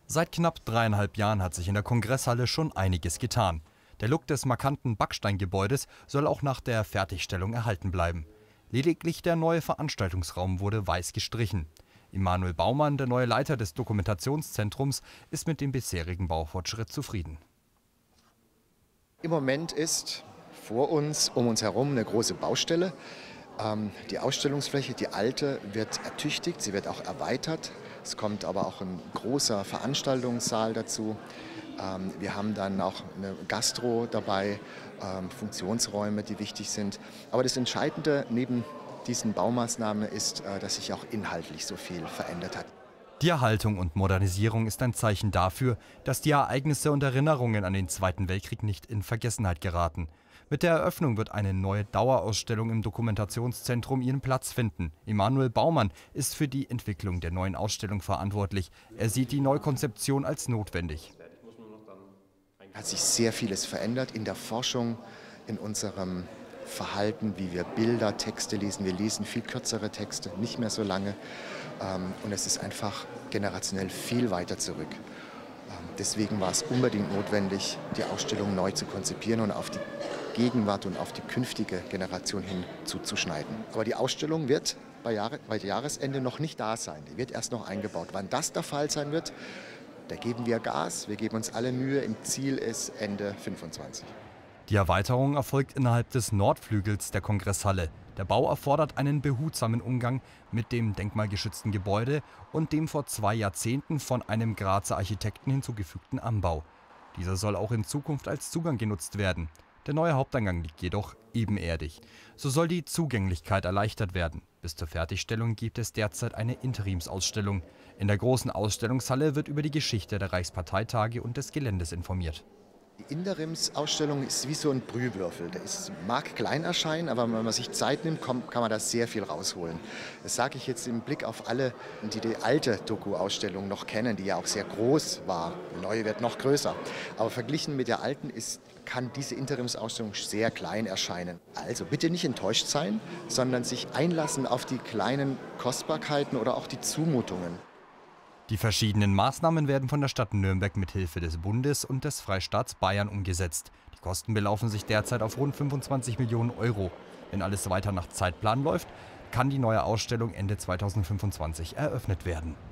Seit knapp 3,5 Jahren hat sich in der Kongresshalle schon einiges getan. Der Look des markanten Backsteingebäudes soll auch nach der Fertigstellung erhalten bleiben. Lediglich der neue Veranstaltungsraum wurde weiß gestrichen. Emanuel Baumann, der neue Leiter des Dokumentationszentrums, ist mit dem bisherigen Baufortschritt zufrieden. Im Moment ist vor uns, um uns herum, eine große Baustelle. Die Ausstellungsfläche, die alte, wird ertüchtigt, sie wird auch erweitert. Es kommt aber auch ein großer Veranstaltungssaal dazu. Wir haben dann auch eine Gastro dabei, Funktionsräume, die wichtig sind. Aber das Entscheidende neben diesen Baumaßnahmen ist, dass sich auch inhaltlich so viel verändert hat. Die Erhaltung und Modernisierung ist ein Zeichen dafür, dass die Ereignisse und Erinnerungen an den Zweiten Weltkrieg nicht in Vergessenheit geraten. Mit der Eröffnung wird eine neue Dauerausstellung im Dokumentationszentrum ihren Platz finden. Emanuel Baumann ist für die Entwicklung der neuen Ausstellung verantwortlich. Er sieht die Neukonzeption als notwendig. Hat sich sehr vieles verändert in der Forschung, in unserem Verhalten, wie wir Bilder, Texte lesen. Wir lesen viel kürzere Texte, nicht mehr so lange. Und es ist einfach generationell viel weiter zurück. Deswegen war es unbedingt notwendig, die Ausstellung neu zu konzipieren und auf die Gegenwart und auf die künftige Generation hin zuzuschneiden. Aber die Ausstellung wird bei Jahresende noch nicht da sein. Die wird erst noch eingebaut. Wann das der Fall sein wird, da geben wir Gas. Wir geben uns alle Mühe. Im Ziel ist Ende 2025. Die Erweiterung erfolgt innerhalb des Nordflügels der Kongresshalle. Der Bau erfordert einen behutsamen Umgang mit dem denkmalgeschützten Gebäude und dem vor 2 Jahrzehnten von einem Grazer Architekten hinzugefügten Anbau. Dieser soll auch in Zukunft als Zugang genutzt werden. Der neue Haupteingang liegt jedoch ebenerdig. So soll die Zugänglichkeit erleichtert werden. Bis zur Fertigstellung gibt es derzeit eine Interimsausstellung. In der großen Ausstellungshalle wird über die Geschichte der Reichsparteitage und des Geländes informiert. Die Interimsausstellung ist wie so ein Brühwürfel. Der mag klein erscheinen, aber wenn man sich Zeit nimmt, kann man da sehr viel rausholen. Das sage ich jetzt im Blick auf alle, die die alte Doku-Ausstellung noch kennen, die ja auch sehr groß war. Die neue wird noch größer. Aber verglichen mit der alten kann diese Interimsausstellung sehr klein erscheinen. Also bitte nicht enttäuscht sein, sondern sich einlassen auf die kleinen Kostbarkeiten oder auch die Zumutungen. Die verschiedenen Maßnahmen werden von der Stadt Nürnberg mit Hilfe des Bundes und des Freistaats Bayern umgesetzt. Die Kosten belaufen sich derzeit auf rund 25 Millionen Euro. Wenn alles weiter nach Zeitplan läuft, kann die neue Ausstellung Ende 2025 eröffnet werden.